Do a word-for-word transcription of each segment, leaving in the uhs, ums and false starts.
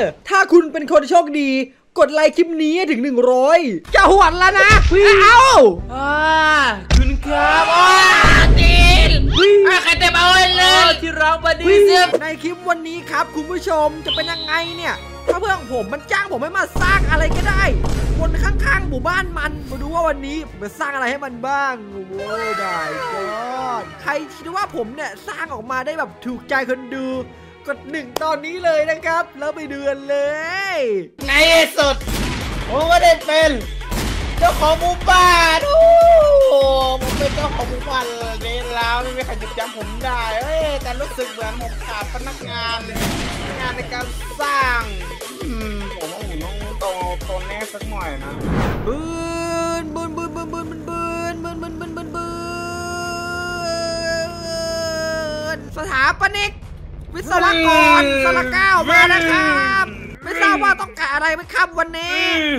ถ้าคุณเป็นคนโชคดีกดไลค์คลิปนี้ถึงหนึ่งร้อยจะหวนแล้วนะเอาอ่าคุณครับอ๋อจีนใครเต็มเอาเลยที่เรามาดีในคลิปวันนี้ครับคุณผู้ชมจะเป็นยังไงเนี่ยถ้าเพื่อนผมมันจ้างผมให้มาสร้างอะไรก็ได้บนข้างๆหมู่บ้านมันมาดูว่าวันนี้ผมจะสร้างอะไรให้มันบ้างโอ้โหได้ก็ใครคิดว่าผมเนี่ยสร้างออกมาได้แบบถูกใจคนดูกดหนึ่งตอนนี้เลยนะครับแล้วไปดูกันเลยในสุดผมก็ได้เป็นเจ้าของหมู่บ้านโอ้ผมเป็นเจ้าของหมู่บ้านเลยแล้วไม่มีใครจุดจำผมได้เฮ้ยแต่รู้สึกเหมือนผมขาดพนักงานงานในการสร้างผมว่าผมต้องโตโตแน่สักหน่อยนะบืนบืนบืนบืนบืนบืนบืนบืนบืนบืนบืนบืนสถาปนิกวิศวกรสระเก้ามานะครับไม่ทราบว่าต้องการอะไรไหมครับวันนี้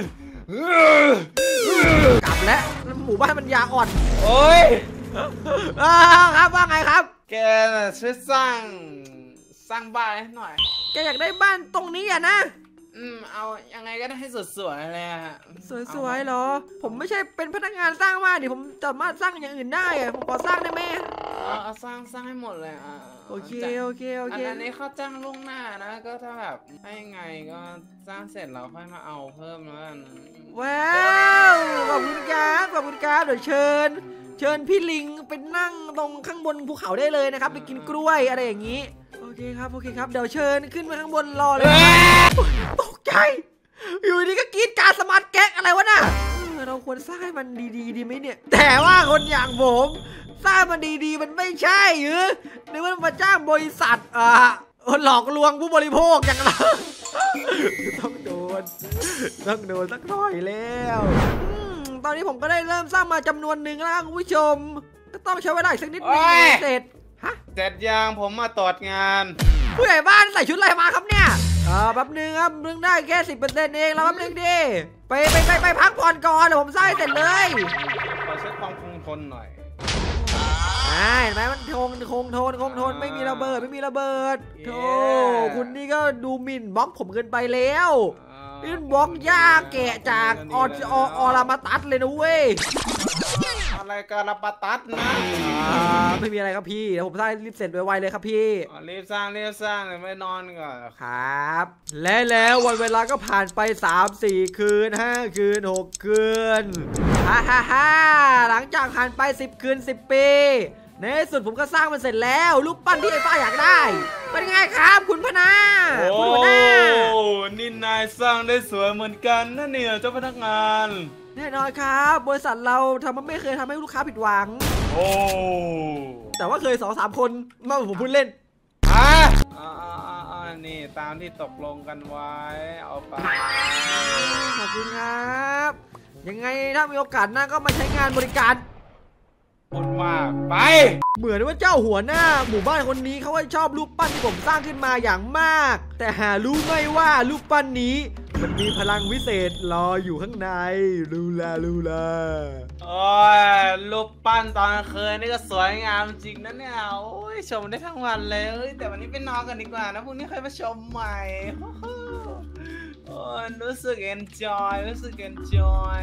กลับแล้วหมู่บ้านมันยาอ่อนโอ้ยครับว่าไงครับแกช่วยสร้างสร้างบ้านให้หน่อยแกอยากได้บ้านตรงนี้อ่ะนะอืมเอายังไงก็ได้ให้สวยๆเลยฮะสวยๆเหรอผมไม่ใช่เป็นพนักงานสร้างบ้านดิผมสามารถสร้างอย่างอื่นได้อะผมขอสร้างได้ไหมเอาสร้างสร้างให้หมดเลยอ่ะโอเคโอเคโอเคอันนี้เขาจ้างล่วงหน้านะก็ถ้าแบบให้ไงก็สร้างเสร็จเราค่อยมาเอาเพิ่มแล้วกันว้าวขอบคุณครับขอบคุณครับเดี๋ยวเชิญเชิญพี่ลิงไปนั่งตรงข้างบนภูเขาได้เลยนะครับไปกินกล้วยอะไรอย่างนี้โอเคครับโอเคครับเดี๋ยวเชิญขึ้นมาข้างบนรอเลยตกใจอยู่ดีก็กรีดการสมาร์ทแก๊กอะไรวะน่ะเราควรสร้างให้มันดีๆดีไหมเนี่ยแต่ว่าคนอย่างผมสร้างมันดีๆมันไม่ใช่หรือหรือว่ามาจ้างบริษัทอ่าหลอกลวงผู้บริโภคอย่างเราต้องโดนต้องโดนสักหน่อยแล้วตอนนี้ผมก็ได้เริ่มสร้างมาจำนวนหนึ่งแล้วคุณผู้ชมก็ต้องใช้เวลาอีกสักนิดนึงเสร็จฮะเสร็จยังผมมาตรวจงานผู้ใหญ่บ้านใส่ชุดอะไรมาครับเนี่ยอ่าแป๊บนึงครับมึงได้แค่สิบเปอร์เซ็นต์เองแล้วแป๊บนึงดิไปไปไปไปพักผ่อนก่อนเดี๋ยวผมสร้างเสร็จเลยขอเช็คความคงทนหน่อยเห็นไหมมันคงคงทนคงทนไม่มีระเบิดไม่มีระเบิดโธ่คุณนี่ก็ดูหมิ่นบล็อกผมเกินไปแล้วนี่บล็อกยากแกะจากออออรามาตัสเลยนะเว้ยอะไรการรามาตัสนะไม่มีอะไรครับพี่เดี๋ยวผมสร้างรีบเสร็จไวๆเลยครับพี่รีบสร้างรีบสร้างเลยไม่นอนก่อนครับและแล้ววันเวลาก็ผ่านไปสาม สี่คืนห้าคืนหกคืนฮ่าฮ่าฮ่าหลังจากผ่านไปสิบคืนสิบปีในสุดผมก็สร้างมันเสร็จแล้วรูปปั้นที่ไอ้ป้าอยากได้เป็นไงครับคุณพนาคุณพนาโอ้นี่นายสร้างได้สวยเหมือนกันนะเนี่ยเจ้าพนักงานแน่นอนครับบริษัทเราทำมันไม่เคยทำให้ลูกค้าผิดหวังโอ้แต่ว่าเคยสองสามคนมาผมพูดเล่นอ่ะอ่านี่ตามที่ตกลงกันไว้เอาไปขอบคุณครับยังไงถ้ามีโอกาสหน้าก็มาใช้งานบริการพูดมากไปเหมือนว่าเจ้าหัวหน้าหมู่บ้านคนนี้เขาว่าชอบรูปปั้นที่ผมสร้างขึ้นมาอย่างมากแต่หารู้ไหมว่ารูปปั้นนี้มันมีพลังวิเศษรออยู่ข้างในลูลาลูลาโอ้ยรูปปั้นตอนเคยนี่ก็สวยงามจริงนะเนี่ยโอ้ยชมได้ทั้งวันเลยแต่วันนี้ไปนอนกันดีกว่านะพรุ่งนี้ค่อยมาชมใหม่โอ้ยรู้สึก enjoy รู้สึก enjoy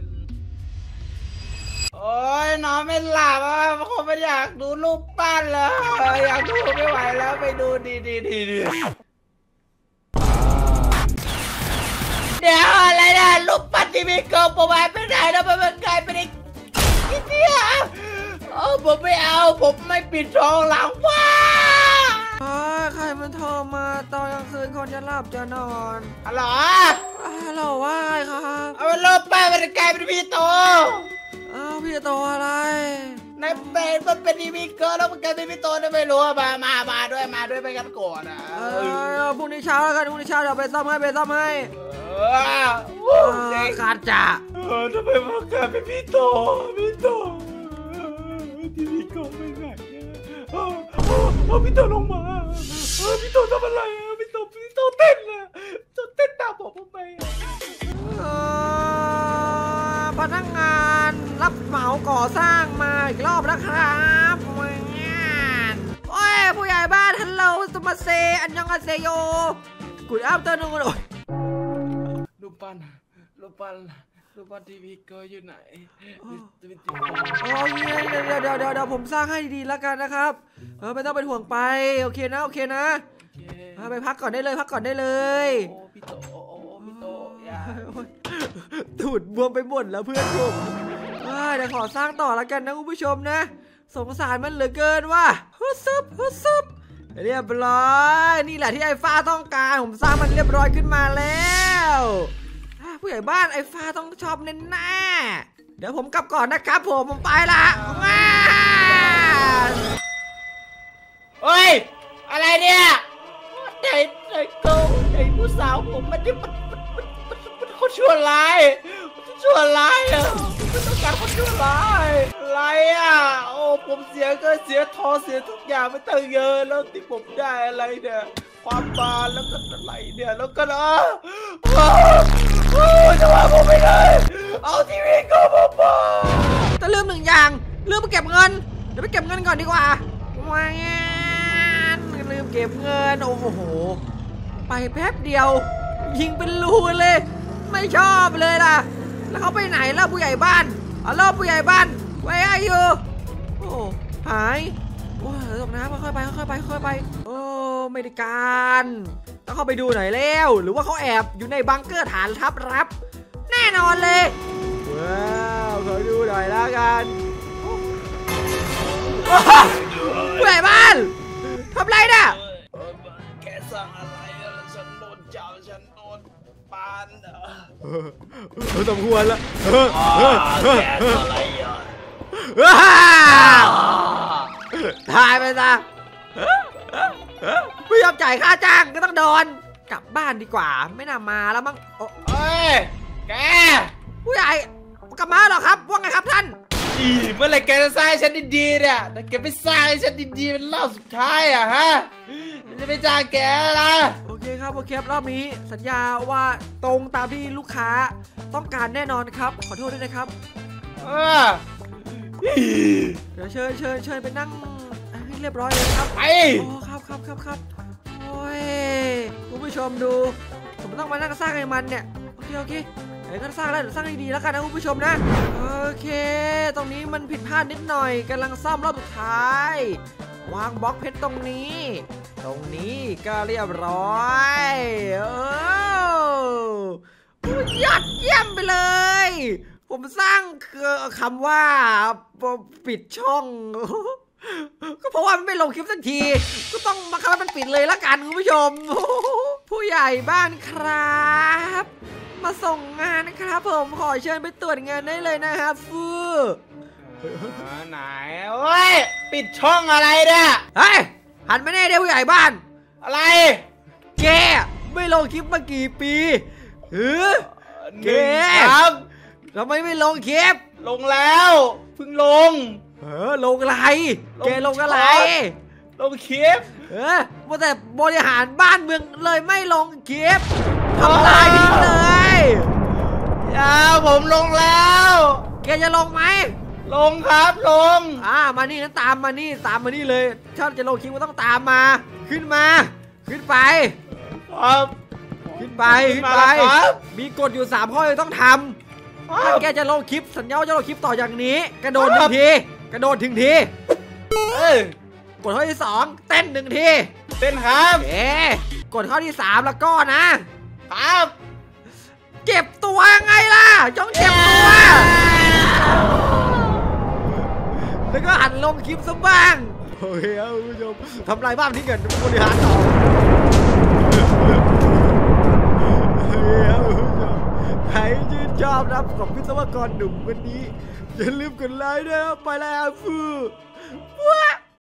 โอ้ยนอนไม่หลับอ่ะผมไม่อยากดูรูปปั้นเลยอยากดูไม่ไหวแล้วไปดูดีดีดีดีเดี๋ยวอะไรนะรูปปั้นที่มีกองประมาณไม่ได้แล้วมันกลายเป็นไอ้เนี่ยโอ้ผมไม่เอาผมไม่ปิดทองหลังว่าใครมันโทรมาตอนกลางคืนคนจะหลับจะนอนฮัลโหลฮัลโหลว่าไงครับเอารูปปั้นมันกลายเป็นพี่โตอ้าวพี่โตอะไรในเป็นมันเป็นอีวีเกิร์แล้วมันกลายเป็นพี่โตได้ไม่รู้มามามาด้วยมาด้วยไปกันก่อนนะเออพรุ่งนี้เช้าแล้วกันพรุ่งนี้เช้าเดี๋ยวไปซ่อมให้ไปซ่อมให้เออขาดจ่าเออทำไมมันกลายเป็นพี่โตพี่โตทีวีเกิร์ไม่ไหนเออเออพี่โตลงมาเออพี่โตทำอะไรพี่โตพี่โตเต้นเลยโตเต้นตามผมทำไมพนักงานรับเหมาก่อสร้างมาอีกรอบแล้วครับโอ้ยผู้ใหญ่บ้านฮัลโหลสมาเซอันยองอาเซโยกูดอัพเตอร์นูนโอ้ยรูปปั้นรูปปั้นรูปปั้นทีวีเกอร์อยู่ไหนโอ้ยเดี๋ยวเดี๋ยวเดี๋ยวเดี๋ยวผมสร้างให้ดีๆแล้วกันนะครับเออไม่ต้องเป็นห่วงไปโอเคนะโอเคนะไปพักก่อนได้เลยพักก่อนได้เลยโอ้พี่โตโอ้พี่โตอย่าตูดบวมไปหมดแล้วเพื่อนผมเดี๋ยวขอสร้างต่อแล้วกันนะคุณผู้ชมนะสงสารมันเหลือเกินว่ะฮึซึบฮึซึบเรียบร้อยนี่แหละที่ไอ้ฟ้าต้องการผมสร้างมันเรียบร้อยขึ้นมาแล้วผู้ใหญ่บ้านไอ้ฟ้าต้องชอบแน่ๆเดี๋ยวผมกลับก่อนนะครับผมผมไปละว้าเฮ้ยอะไรเนี่ยไอ้ไอ้โกไอ้ผู้สาวผมมันนี่มันมันมันมันมันเขาชั่วร้ายมันชั่วร้ายอ่ะมันต้องการคนชั่วร้ายอะไรอ่ะโอ้ผมเสียก็เสียทอเสียทุกอย่างไม่ตั้งเยอะแล้วที่ผมได้อะไรเนี่ยความบานแล้วก็อะไรเนี่ยแล้วก็นะโอ้จะว่าผมไม่ได้เอาทีวีก็มาบ้าจะลืมหนึ่งอย่างลืมไปเก็บเงินเดี๋ยวไปเก็บเงินก่อนดีกว่าว้าลืมเก็บเงินโอ้โหไปแป๊บเดียวยิงเป็นรูเลยไม่ชอบเลยล่ะแล้วเขาไปไหนล่ะผู้ใหญ่บ้านอ๋อรอบผู้ใหญ่บ้านไว้อายุโอ้หายโอ้ตกน้ำค่อยๆไปค่อยๆไปค่อยๆไปโอ้ไม่ได้การต้องเข้าไปดูหน่อยแล้วหรือว่าเขาแอบอยู่ในบังเกอร์ฐานทัพรับแน่นอนเลยว้าวขอดูหน่อยละกันผู้ใหญ่บ้านทำไรน่ะแกสั่งอะไรฉันโดนจับฉันโดนปานเออสมควรละแกอะไรอ่ะตายไปซะไม่ยอมจ่ายค่าจ้างก็ต้องโดนกลับบ้านดีกว่าไม่น่ามาแล้วมั้งเอ้ยแกผู้ใหญ่กลับมาหรอครับว่าไงครับท่านอีเมื่อไรแกจะสร้างฉันดีๆเนี่ยแต่แกไม่สร้างให้ฉันดีๆเป็นรอบสุดท้ายอ่ะฮะจะไม่จ้างแกละโอเคครับโอเคครับรอบนี้สัญญาว่าตรงตามที่ลูกค้าต้องการแน่นอนครับขอโทษด้วยนะครับเดี๋ยวเชิญเชิญเชิญไปนั่งให้เรียบร้อยเลยครับไปโอ้ครับครับครับครับโอ้ยคุณผู้ชมดูผมต้องมานั่งสร้างให้มันเนี่ยโอเคโอเคเดี๋ยวก็สร้างแล้วเดี๋ยวสร้างให้ดีแล้วกันนะคุณผู้ชมนะโอเคตรงนี้มันผิดพลาดนิดหน่อยกำลังซ่อมรอบสุดท้ายวางบล็อกเพชรตรงนี้ตรงนี้ก็เรียบร้อยโอ้ยอดเยี่ยมไปเลยผมสร้างคำว่าปิดช่องก็เพราะว่ามันไม่ลงคลิปสักทีก็ต้องมาคับมันปิดเลยละกันคุณผู้ชมผู้ใหญ่บ้านครับมาส่งงานนะครับผมขอเชิญไปตรวจงานได้เลยนะครับฟูไหนโอ้ยปิดช่องอะไรเนี่ยเฮ้ยหันมาแน่เดี๋ยวผู้ใหญ่บ้านอะไรแกไม่ลงคลิปมากี่ปีเออแกครับทำไมไม่ลงคลิปลงแล้วเพิ่งลงเออลงอะไรแกลงอะไรลงคลิปเออว่าแต่บริหารบ้านเมืองเลยไม่ลงคลิปทำลายทิ้งเลยอย่าผมลงแล้วแกจะลงไหมลงครับลงอ่ามานี่นั้นตามมานี่ตามมานี่เลยถ้าจะลงคลิปก็ต้องตามมาขึ้นมาขึ้นไปครับขึ้นไปขึ้นไปมีกฎอยู่สามข้อที่ต้องทำถ้าแกจะลงคลิปสัญญาว่าจะลงคลิปต่ออย่างนี้กระโดดหนึ่งทีกระโดดถึงทีเออกฎข้อที่สองเต้นหนึ่งทีเต้นครับเอ๊กฎข้อที่สามแล้วก็นะครับเก็บตัวไงล่ะจ้องเก็บตัวแล้วก็หันลงคลิปซะบ้างโอเคครับคุณผู้ชมทำลายบ้านที่เกิดบริหารต่อใครชื่นชอบนะกับวิศวกรหนุ่มวันนี้อย่าลืมกดไลค์ด้วยไปแล้วฟูว้า